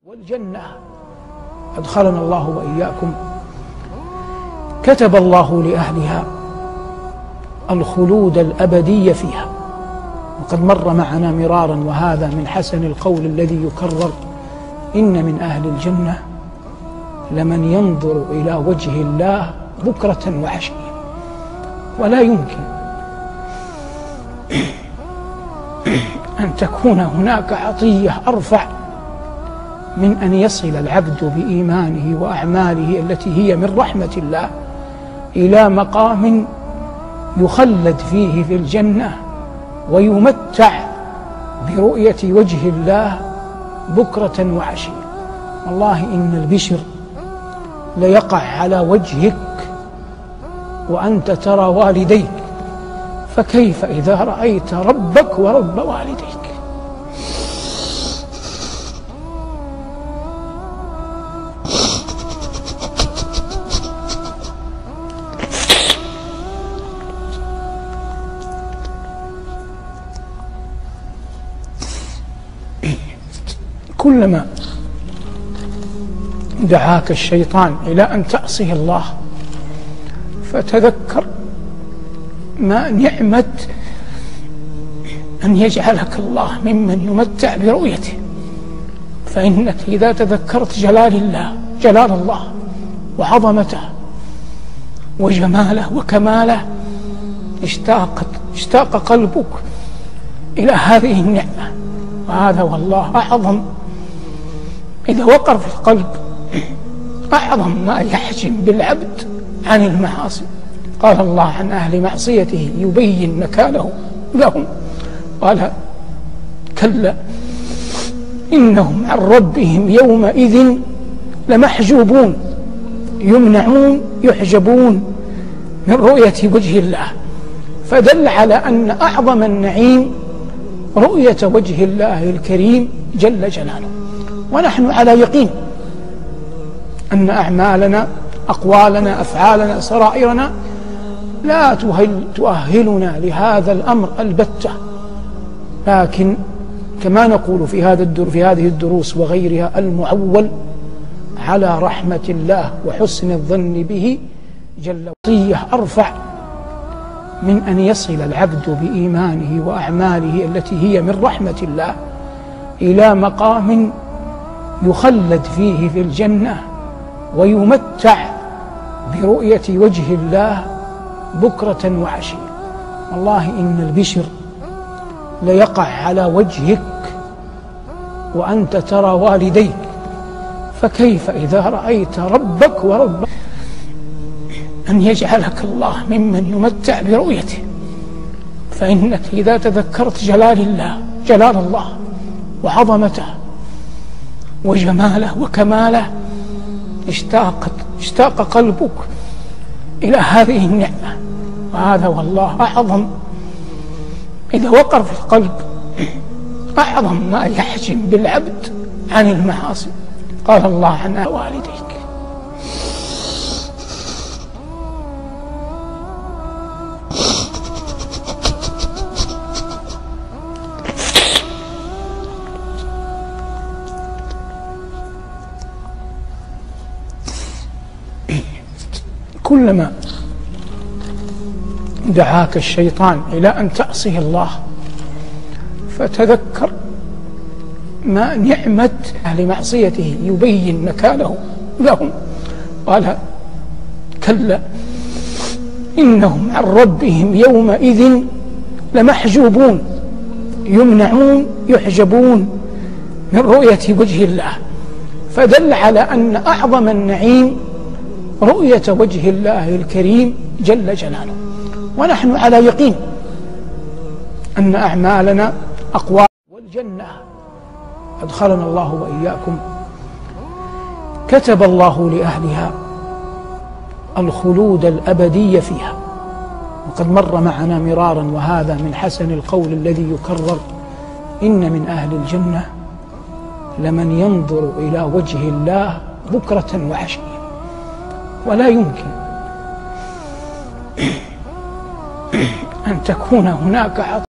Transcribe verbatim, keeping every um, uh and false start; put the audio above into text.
والجنة أدخلنا الله وإياكم. كتب الله لأهلها الخلود الأبدي فيها، وقد مر معنا مرارا وهذا من حسن القول الذي يكرر: إن من أهل الجنة لمن ينظر إلى وجه الله بكرة وعشيا. ولا يمكن أن تكون هناك عطية أرفع من أن يصل العبد بإيمانه وأعماله التي هي من رحمة الله إلى مقام يخلد فيه في الجنة ويمتع برؤية وجه الله بكرة وعشيا. والله إن البشر ليقع على وجهك وأنت ترى والديك، فكيف إذا رأيت ربك ورب والديك؟ كلما دعاك الشيطان إلى أن تعصي الله فتذكر ما نعمة أن يجعلك الله ممن يمتع برؤيته، فإنك إذا تذكرت جلال الله جلال الله وعظمته وجماله وكماله اشتاقت اشتاق قلبك إلى هذه النعمة. وهذا والله أعظم، إذا وقر في القلب أعظم ما يحجم بالعبد عن المعاصي. قال الله عن أهل معصيته يبين نكاله لهم، قال: كلا إنهم عن ربهم يومئذ لمحجوبون، يمنعون يحجبون من رؤية وجه الله. فدل على أن أعظم النعيم رؤية وجه الله الكريم جل جلاله. ونحن على يقين أن أعمالنا أقوالنا أفعالنا سرائرنا لا تؤهلنا لهذا الأمر البتة، لكن كما نقول في هذا الدر في هذه الدروس وغيرها المعول على رحمة الله وحسن الظن به جل وعلا أرفع من أن يصل العبد بإيمانه وأعماله التي هي من رحمة الله إلى مقام يخلد فيه في الجنة ويمتع برؤية وجه الله بكرة وعشيا. والله إن البشر ليقع على وجهك وأنت ترى والديك، فكيف إذا رأيت ربك ورب أن يجعلك الله ممن يمتع برؤيته، فإنك إذا تذكرت جلال الله جلال الله وعظمته وجماله وكماله اشتاقت اشتاق قلبك إلى هذه النعمة. وهذا والله أعظم، إذا وقر في القلب أعظم ما يحجم بالعبد عن المعاصي. قال الله عن والديك. كلما دعاك الشيطان إلى أن تعصي الله فتذكر ما نعمة أهل معصيته يبين نكاله لهم، قال: كلا إنهم عن ربهم يومئذ لمحجوبون، يمنعون يحجبون من رؤية وجه الله. فدل على أن أعظم النعيم رؤية وجه الله الكريم جل جلاله. ونحن على يقين أن أعمالنا أقوال. والجنة أدخلنا الله وإياكم. كتب الله لأهلها الخلود الأبدي فيها، وقد مر معنا مرارا وهذا من حسن القول الذي يكرر: إن من أهل الجنة لمن ينظر إلى وجه الله بكرة وعشيا. ولا يمكن أن تكون هناك عطية